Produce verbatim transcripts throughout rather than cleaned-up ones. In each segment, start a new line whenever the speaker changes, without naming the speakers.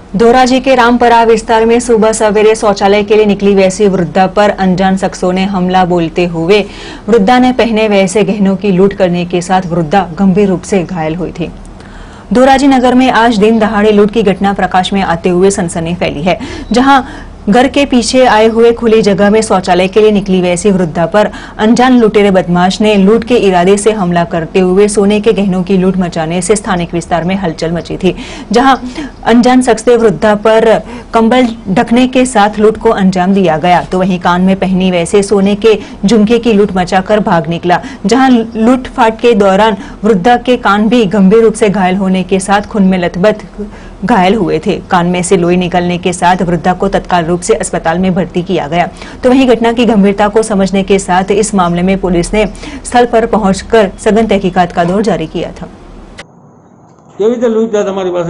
धोराजी के रामपरा विस्तार में सुबह सवेरे शौचालय के लिए निकली वैसी वृद्धा पर अनजान शख्सों ने हमला बोलते हुए वृद्धा ने पहने वैसे गहनों की लूट करने के साथ वृद्धा गंभीर रूप से घायल हुई थी। धोराजी नगर में आज दिन दहाड़े लूट की घटना प्रकाश में आते हुए सनसनी फैली है, जहां घर के पीछे आए हुए खुली जगह में शौचालय के लिए निकली वैसी वृद्धा पर अनजान लुटेरे बदमाश ने लूट के इरादे से हमला करते हुए सोने के गहनों की लूट मचाने से स्थानिक विस्तार में हलचल मची थी। जहां अनजान शख्स ने वृद्धा पर कंबल ढकने के साथ लूट को अंजाम दिया गया, तो वहीं कान में पहनी वैसे सोने के झुमके की लूट मचाकर भाग निकला। जहां लूटफाट के दौरान वृद्धा के कान भी गंभीर रूप से घायल होने के साथ खून में लथबथ घायल हुए थे। कान में से लोई निकलने के साथ वृद्धा को तत्काल रूप से अस्पताल में भर्ती किया गया। तो वहीं घटना की गंभीरता को समझने के साथ इस मामले में पुलिस ने स्थल पर पहुंचकर सघन तहकीकात का दौर जारी किया था।
કેવી રીતે લૂંટ થાય તમારી પાસે?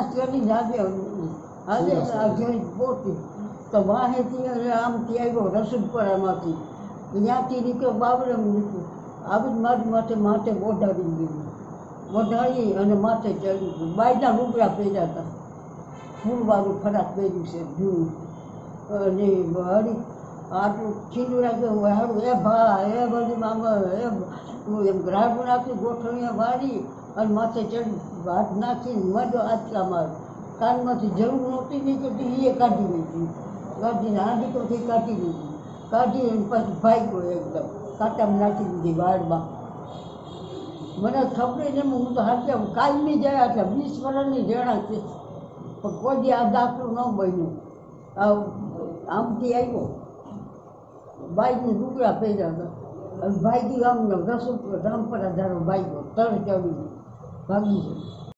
તો વાહેથી આમથી આવ્યો રસુલપરામાંથી ત્યાંથી નીકળ્યો બાબરમ નીકળ્યો આવી મારી માથે માથે ઓઢાડી દીધું ઓઢાડી અને માથે ચડી ગયું બાયના લુગડા પહેર્યા હતા ફૂલવાળું ફરાક પહેર્યું છે જૂનું અને હરી આટલું ખીલું રાખ્યું હારું એ ભા એ બધી મામા એ એમ ગ્રાહક નાખી ગોઠણીએ વાળી અને માથે ચડી હાથ નાખીને મજો આચકા માર કાનમાંથી જરૂર નહોતી નીકળતી એ કાઢી લીધી કાઢીને હાંડીકોથી કાઢી લીધી કાઢીને પછી ભાગ્યો એકદમ કાંટામાં નાખી દીધી વાળમાં મને ખબર નહીં હું તો હાથે કાલની જાય એટલે વીસ વર્ષની જણા છે પણ કોઈ આ દાખલો ન બન્યું આમથી આવ્યો બાઈકને ટુકડા પહેર્યા હતા અને ભાઈથી આમ રસોઈ રામપરા ધારો ભાગ્યો તર ચડી ભાગી ગયો।